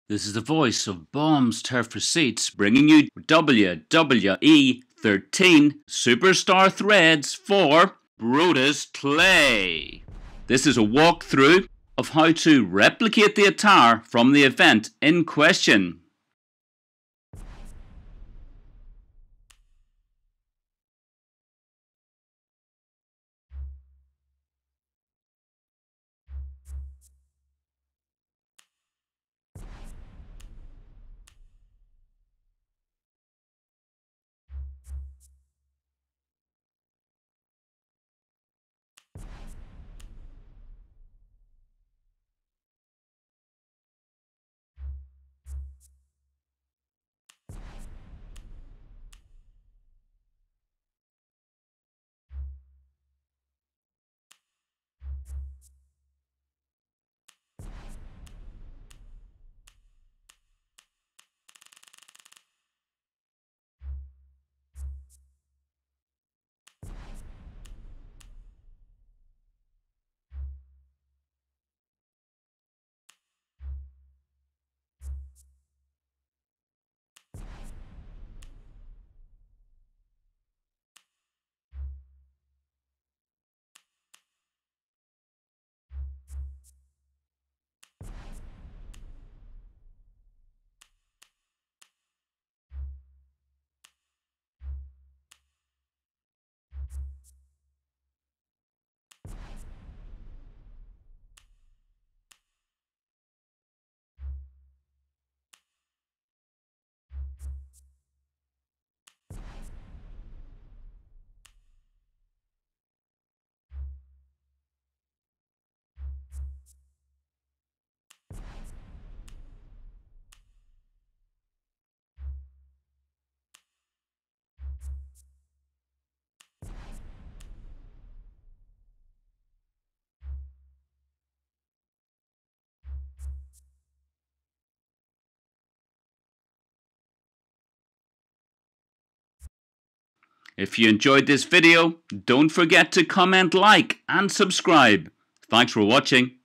This is the voice of Bombs Turf Receipts bringing you WWE 13 Superstar Threads for Brodus Clay. This is a walkthrough of how to replicate the attire from the event in question. If you enjoyed this video, don't forget to comment, like and subscribe. Thanks for watching.